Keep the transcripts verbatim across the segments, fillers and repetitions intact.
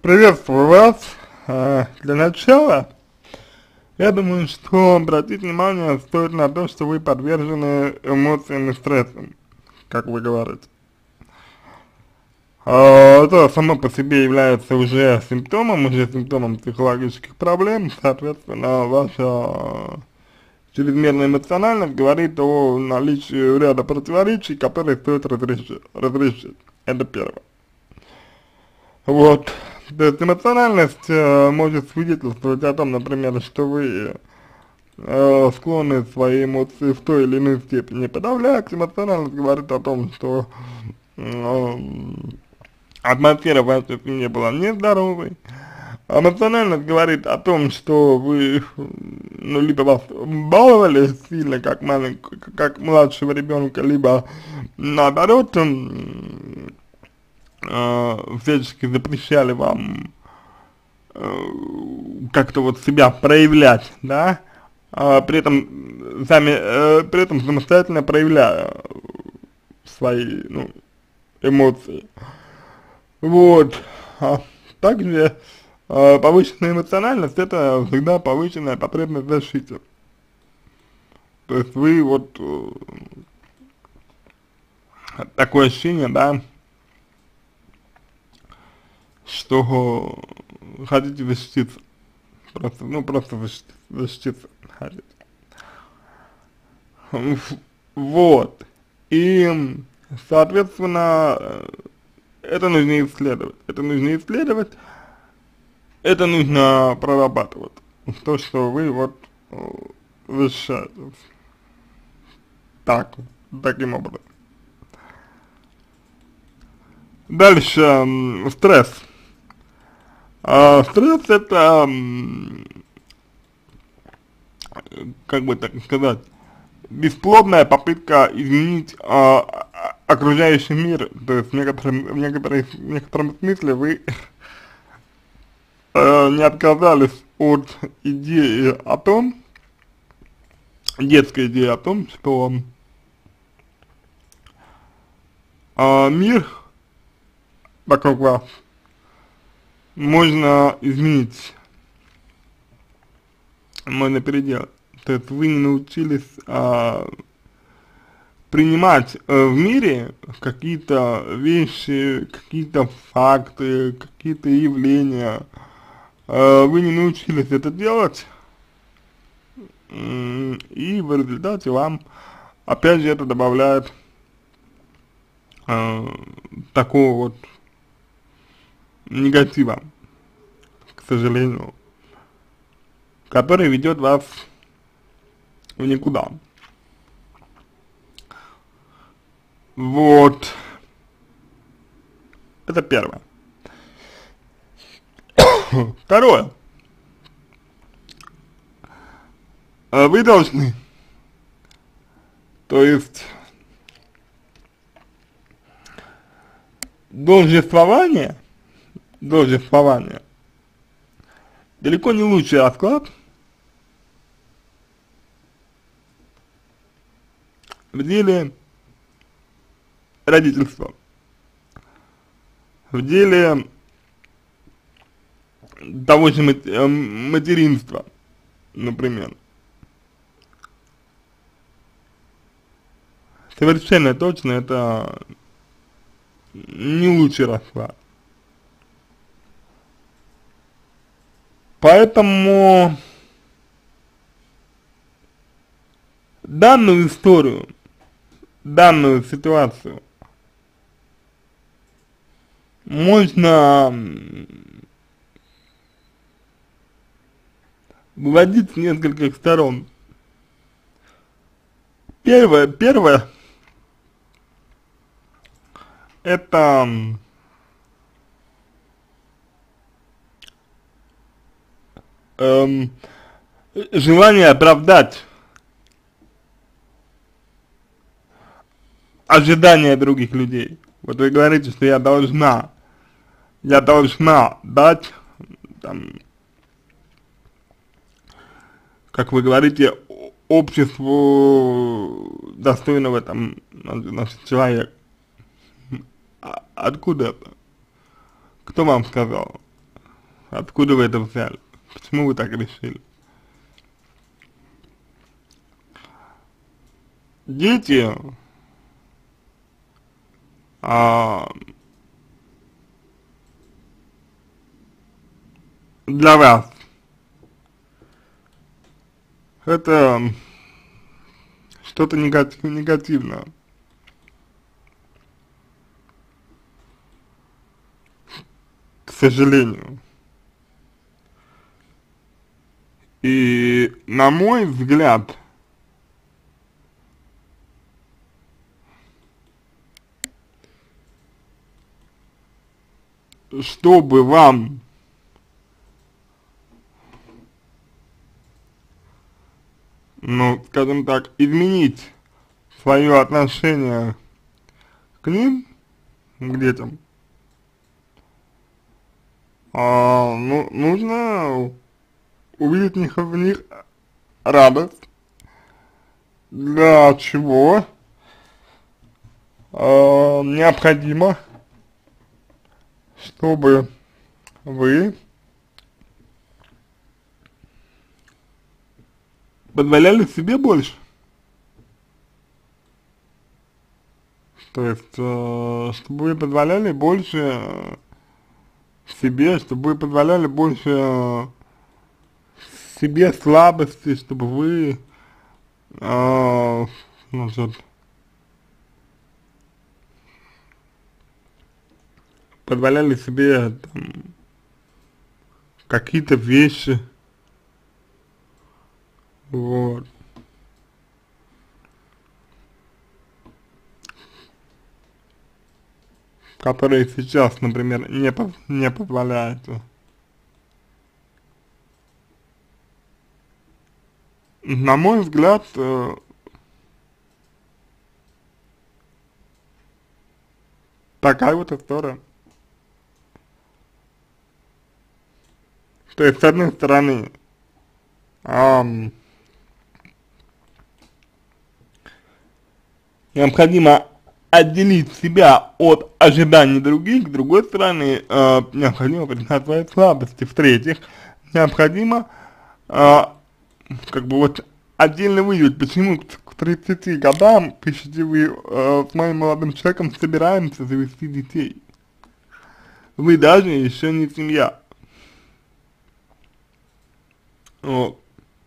Приветствую вас. А, Для начала, я думаю, что обратить внимание стоит на то, что вы подвержены эмоциям и стрессам, как вы говорите. А, Это само по себе является уже симптомом, уже симптомом психологических проблем, соответственно, ваша чрезмерная эмоциональность говорит о наличии ряда противоречий, которые стоит разрешить. разрешить. Это первое. Вот. То есть эмоциональность э, может свидетельствовать о том, например, что вы э, склонны свои эмоции в той или иной степени подавлять. Эмоциональность говорит о том, что э, атмосфера в вашей семье была нездоровой. Эмоциональность говорит о том, что вы, ну, либо вас баловали сильно, как маленького, как младшего ребенка, либо наоборот, м, э, всячески запрещали вам э, как-то вот себя проявлять, да, а при этом сами, э, при этом самостоятельно проявляя свои, ну, эмоции. Вот. А также э, повышенная эмоциональность — это всегда повышенная потребность в защите. То есть вы вот э, такое ощущение, да, что хотите защититься, просто, ну, просто защититься, защититься хотите. В- Вот, и, соответственно, э, это нужно исследовать, это нужно исследовать, это нужно прорабатывать, то, что вы вот э, защищаетесь, так, таким образом. Дальше, м, стресс. А, стресс — это, м, как бы так сказать, бесплодная попытка изменить а, а- окружающий мир. То есть в некотором, в некоторой, в некотором смысле вы э, не отказались от идеи о том, детской идеи о том, что а, мир вокруг вас можно изменить, можно переделать. То есть вы не научились а, принимать э, в мире какие-то вещи, какие-то факты, какие-то явления. Э, вы не научились это делать, м, и в результате вам, опять же, это добавляет э, такого вот негатива, к сожалению, который ведет вас в никуда. Вот, это первое. Второе. Э, Вы должны, то есть должествование, должествование далеко не лучший расклад в деле родительства, в деле того же мат- э, материнства, например. Совершенно точно это не лучший расклад. Поэтому данную историю, данную ситуацию можно м, выводить с нескольких сторон. Первое, первое, это м, эм, желание оправдать ожидания других людей. Вот вы говорите, что я должна, я должна дать, там, как вы говорите, о- обществу достойного там, значит, человека. А откуда это? Кто вам сказал? Откуда вы это взяли? Почему вы так решили? Дети а, для вас это что-то негатив, негативное. К сожалению. И на мой взгляд, чтобы вам ну, скажем так, изменить свое отношение к ним, к детям, а, ну, нужно увидеть в них, в них радость, для чего а, необходимо, чтобы вы позволяли себе больше. То есть, э, чтобы вы позволяли больше э, себе, чтобы вы позволяли больше э, себе слабости, чтобы вы, э, значит, позволяли себе там, какие-то вещи, вот, которые сейчас, например, не, по не позволяете. На мой взгляд, э, такая вот история. То есть, с одной стороны, эм, необходимо отделить себя от ожиданий других, с другой стороны, э, необходимо признать свои слабости, в-третьих, необходимо, э, как бы вот отдельно выявить, почему к тридцати годам, пишите вы, э, с моим молодым человеком собираемся завести детей. Вы даже еще не семья. Вот.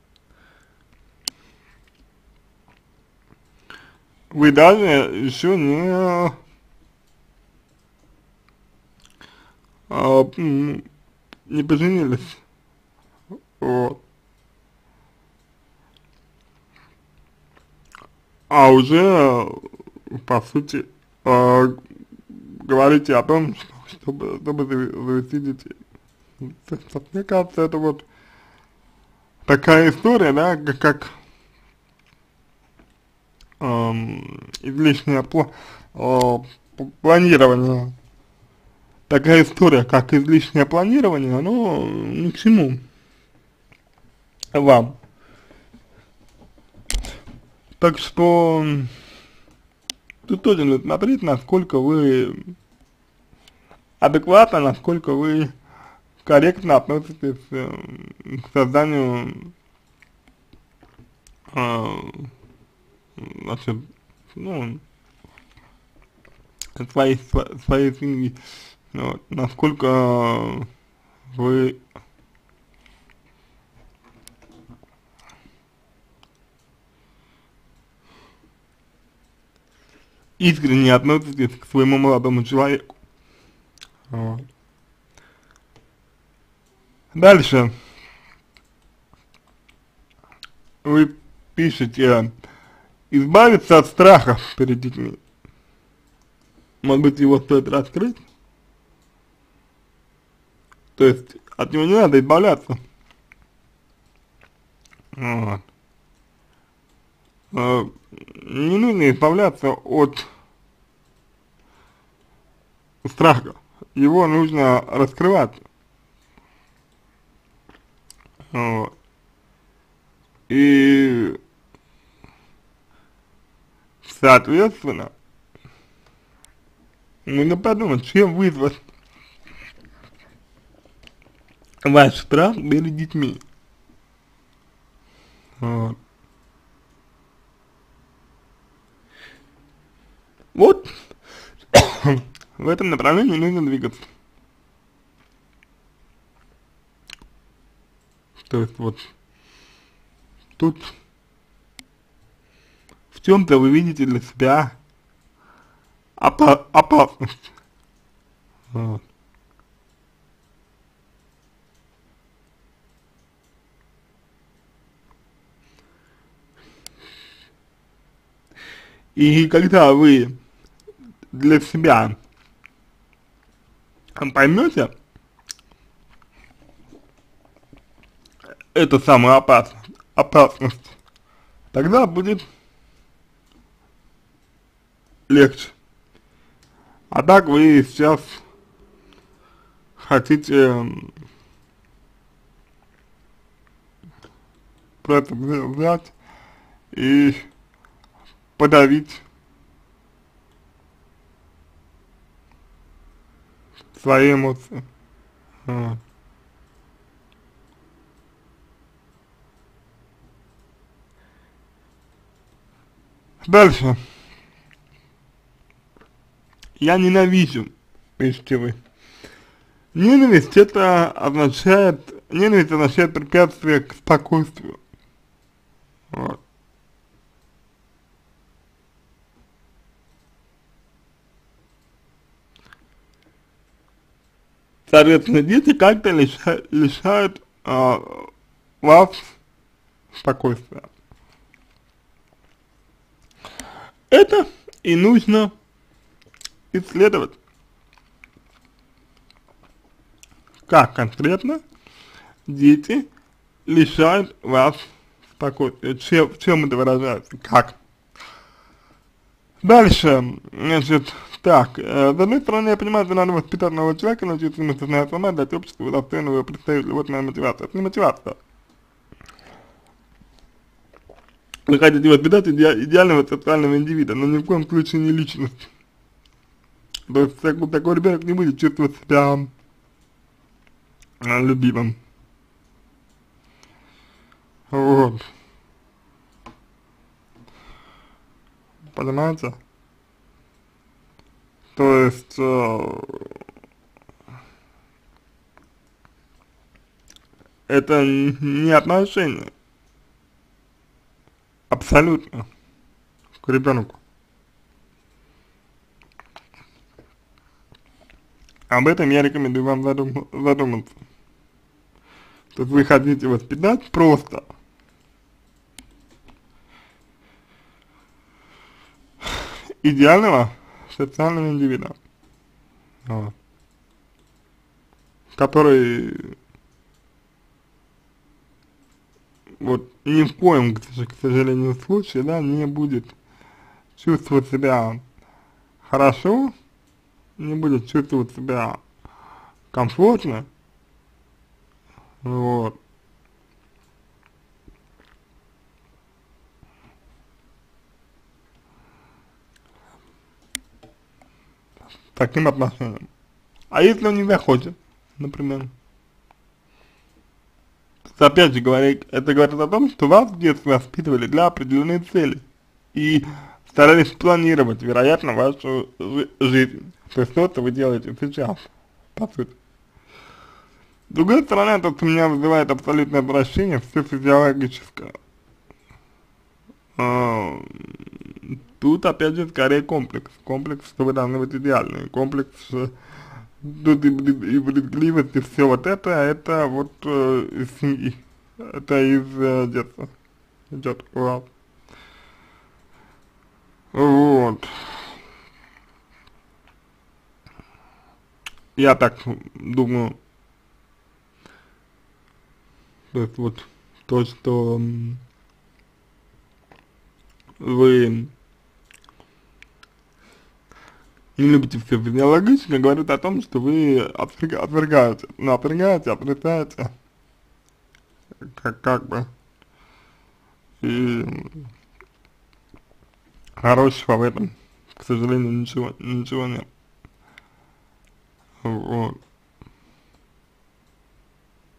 Вы даже еще не, а, не поженились. Вот. А уже, по сути, э, говорите о том, что, чтобы, чтобы завести детей. Мне кажется, это вот такая история, да, как, как эм, излишнее пла э, планирование. Такая история, как излишнее планирование, оно ни к чему вам. Так что тут тоже надо смотреть, насколько вы адекватно, насколько вы корректно относитесь э, к созданию э, значит, ну, своей, своей семьи, вот, насколько вы искренне относитесь к своему молодому человеку. Вот. Дальше вы пишете: избавиться от страха перед детьми. Может быть, его стоит раскрыть? То есть от него не надо избавляться. Вот. А, не нужно избавляться от страха. Его нужно раскрывать. Вот. И соответственно нужно подумать, чем вызвать ваш страх перед детьми. Вот. Вот в этом направлении нужно двигаться. То есть вот тут в чем-то вы видите для себя опа опасность. Вот. И когда вы для себя поймете эту самую опасность, опасность, тогда будет легче. А так вы сейчас хотите просто взять и подавить свои эмоции. Вот. Дальше. Я ненавижу, пишите вы. Ненависть это означает, ненависть означает препятствие к спокойствию. Вот. Соответственно, дети как-то лиша, лишают а, вас спокойствия. Это и нужно исследовать. Как конкретно дети лишают вас спокойствия, чем, в чем это выражается, как. Дальше, значит, так, э, с одной стороны, я понимаю, что надо воспитать нового человека, научиться ему сознать сама, дать обществу достойного его представителя, вот моя мотивация, это не мотивация. Вы хотите воспитать иде идеального социального индивида, но ни в коем случае не личность. То есть такой, такой ребенок не будет чувствовать себя а, любимым. Вот. Понимаете? То есть э, это не отношение абсолютно к ребенку. Об этом я рекомендую вам задум задуматься. То есть вы хотите воспитать просто идеального социального индивида, вот, который вот ни в коем, к сожалению, случае, да, не будет чувствовать себя хорошо, не будет чувствовать себя комфортно, вот. Таким отношением. А если он не захочет, например, то опять же говорит, это говорит о том, что вас в детстве воспитывали для определенной цели и старались планировать, вероятно, вашу жи жизнь. То есть то, что вы делаете сейчас, по сути. С другой стороны, то, что меня вызывает абсолютное отвращение, все физиологическое. А, тут, опять же, скорее комплекс. Комплекс, что вы должны быть идеальны. Комплекс, э, тут и, и брезгливость, и все вот это, это вот э, из семьи. Это из э, детства идет у вас. Вот. Я так думаю. То есть вот то, что вы не любите все физиологично, говорит о том, что вы отверга отвергаете, ну, отвергаете, отрицаете, как, как бы, и хорошего в этом, к сожалению, ничего, ничего нет. Вот.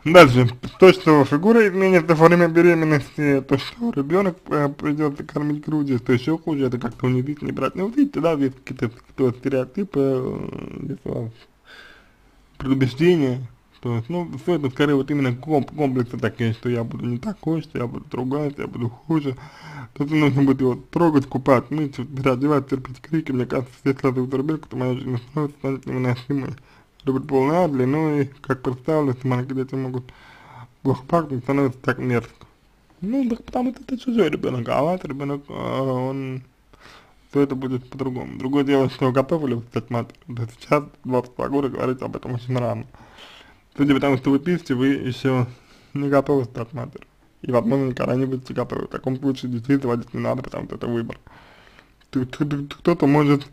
Дальше, то, что фигура изменится во время беременности, то, что ребенок э, придется кормить грудью, то еще хуже, это как-то унизительно и брать. Ну, вот видите, да, здесь какие-то какие стереотипы, э, здесь у вас предубеждения, то есть, ну, все это скорее вот именно комп комплексы такие, что я буду не такой, что я буду другой, что я буду хуже. Тут нужно будет его трогать, купать, мыть, переодевать, терпеть крики. Мне кажется, все сразу в ребенка, то моя жизнь становится станет невыносимой. Любит полная длину, и, как представлю, что маленькие дети могут плохо пахнуть, становится так мерзко. Ну, так потому что это чужой ребенок, а ваш ребенок, он, то это будет по-другому. Другое дело, что готовы ли вы стать матерью. Да сейчас, двадцать два года, говорить об этом очень рано. Судя по тому, что вы пишете, вы еще не готовы стать матерью. И, возможно, никогда не будете готовы. В таком случае детей заводить не надо, потому что это выбор. Кто-то может,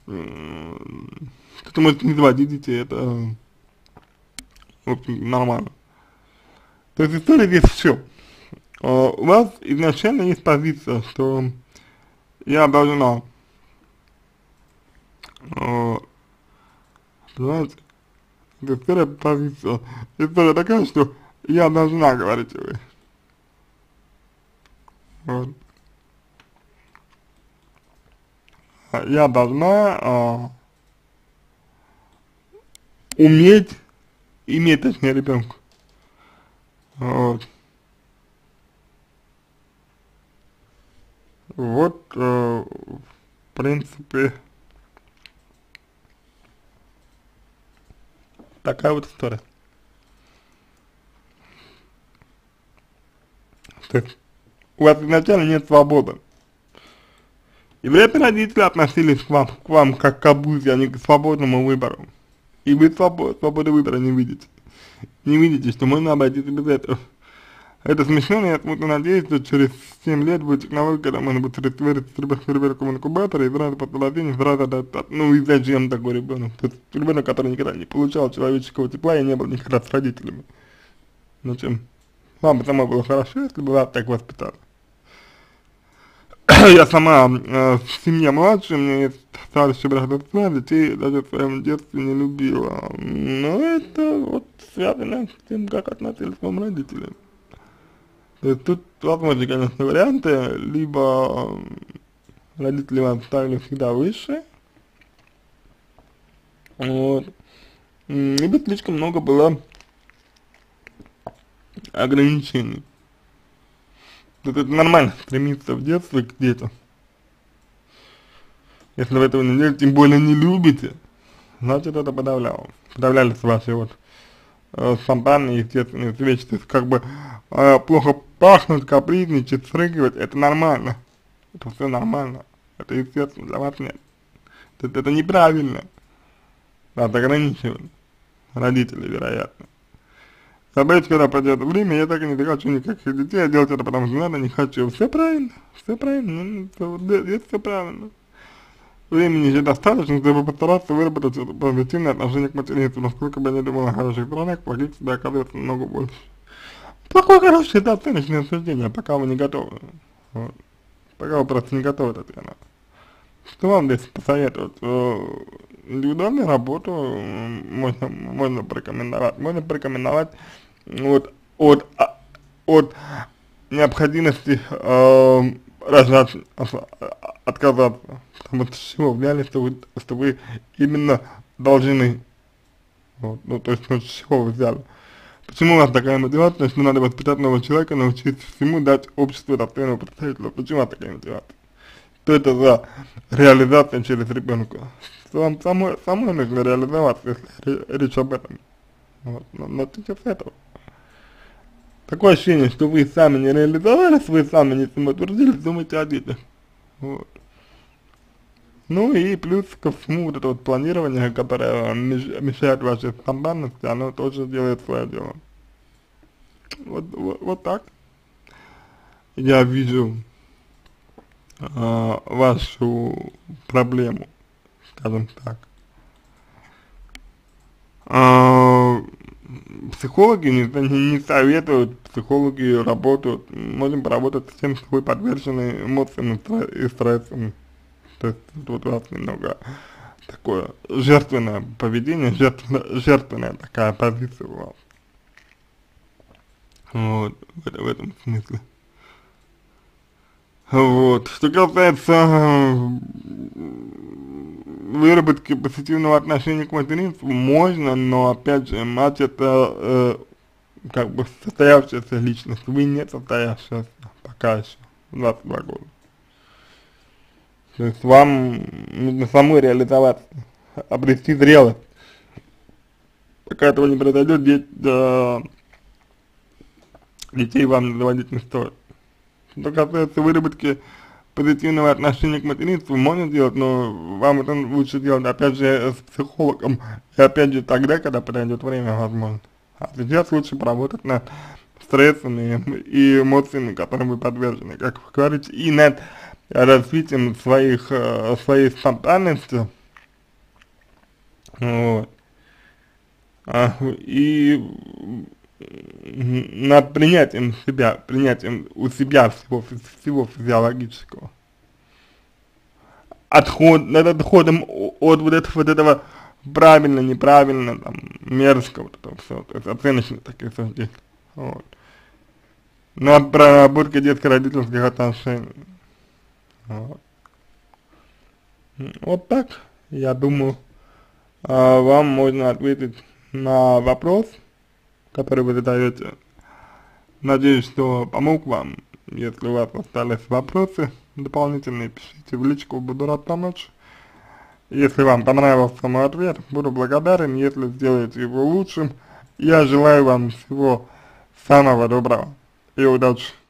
кто-то может не заводить детей, это, в общем, нормально. То есть история здесь все. У вас изначально есть позиция, что я должна, понимаете, это история позиция. История такая, что я должна, говорите вы. Вот. Я должна а, уметь иметь, точнее, ребенка. Вот. Вот, э, в принципе, такая вот история. То есть у вас изначально нет свободы. И вряд ли родители относились к вам, к вам как к обузе, а не к свободному выбору. И вы свобод, свободы выбора не видите. Не видите, что можно обойтись без этого. Это смешно, но я смутно надеюсь, что через семь лет будет технология, когда можно будет вырастить ребенка в инкубаторе и сразу после рождения сразу отдать. Ну и зачем такой ребенок? То есть ребенок, который никогда не получал человеческого тепла и не был никогда с родителями. Зачем? Вам бы самой было хорошо, если бы вас так воспитали. Я сама э, в семье младшая, у меня есть старший брат и сестра, детей даже в своем детстве не любила. Но это вот связано с тем, как относились к вам родители. То есть тут возможны, конечно, варианты, либо родители вас ставили всегда выше, вот, либо слишком много было ограничений. Тут это нормально стремиться в детстве к детям. Если вы этого не делаете, тем более не любите, значит это подавляло. Подавлялись ваши вот э, спонтанные, естественные встречи. То есть как бы э, плохо пахнуть, капризничать, срыгивать, это нормально. Это все нормально. Это естественно, для вас нет. Это, это неправильно. Вас ограничивают родители, вероятно. Забыть, когда пройдет время, я так и не хочу никаких детей, я делать это потому что надо, не хочу. Все правильно, все правильно, здесь все правильно. Времени же достаточно, чтобы постараться выработать позитивное отношение к материнству, насколько бы я не думал о хороших сторонах, плохих всегда оказывается много больше. Плохое, хорошее, это оценочное суждение, пока вы не готовы. Вот. Пока вы просто не готовы к этому. Что вам здесь посоветовать? Индивидуальную работу можно, можно порекомендовать. Можно порекомендовать вот, от, от необходимости э, рожать, отказаться. Потому что с чего взяли, что вы, что вы именно должны. Вот, ну, то есть, ну, с чего вы взяли? Почему у вас такая мотивация, что надо воспитать нового человека, научиться всему, дать обществу достойного представителя? Почему у вас такая мотивация? Что это за реализация через ребенка? Что вам самой, самой нужно реализоваться, если речь об этом. Вот, но начните с этого. Такое ощущение, что вы сами не реализовались, вы сами не самоутвердились, думаете о детях. Вот. Ну и плюс ко всему вот это вот планирование, которое мешает вашей спонтанности, оно тоже делает свое дело. Вот, вот, вот так я вижу а, вашу проблему, скажем так. А, психологи не, не, не советуют, психологи работают, можем поработать с тем, что вы подвержены эмоциям и стрессам. То есть тут у вас немного такое жертвенное поведение, жертвенная, жертвенная такая позиция у вас. Вот, в, это- в этом смысле. Вот, что касается м, выработки позитивного отношения к материнству, можно, но опять же, мать это э, как бы состоявшаяся личность, вы не состоявшаяся пока еще, двадцать два года. То есть вам нужно самой реализоваться, обрести зрелость. Пока этого не произойдет, деть, да, детей вам заводить не стоит. Что касается выработки позитивного отношения к материнству, можно делать, но вам это лучше делать, опять же, с психологом, и опять же тогда, когда подойдет время, возможно. А сейчас лучше поработать над стрессами и эмоциями, которым вы подвержены, как вы говорите, и над развитием своих, э, своей спонтанности, вот, а, и над принятием себя, принятием у себя всего, всего физиологического. Отход, над отходом от вот этого, вот этого правильно, неправильно, там, мерзкого, вот этого всего, то есть оценочных таких суждений. Вот. Над проработкой детско-родительских отношений. Вот. Вот так, я думаю, а, вам можно ответить на вопрос, который вы задаете. Надеюсь, что помог вам. Если у вас остались вопросы дополнительные, пишите в личку, буду рад помочь. Если вам понравился мой ответ, буду благодарен, если сделаете его лучшим. Я желаю вам всего самого доброго и удачи.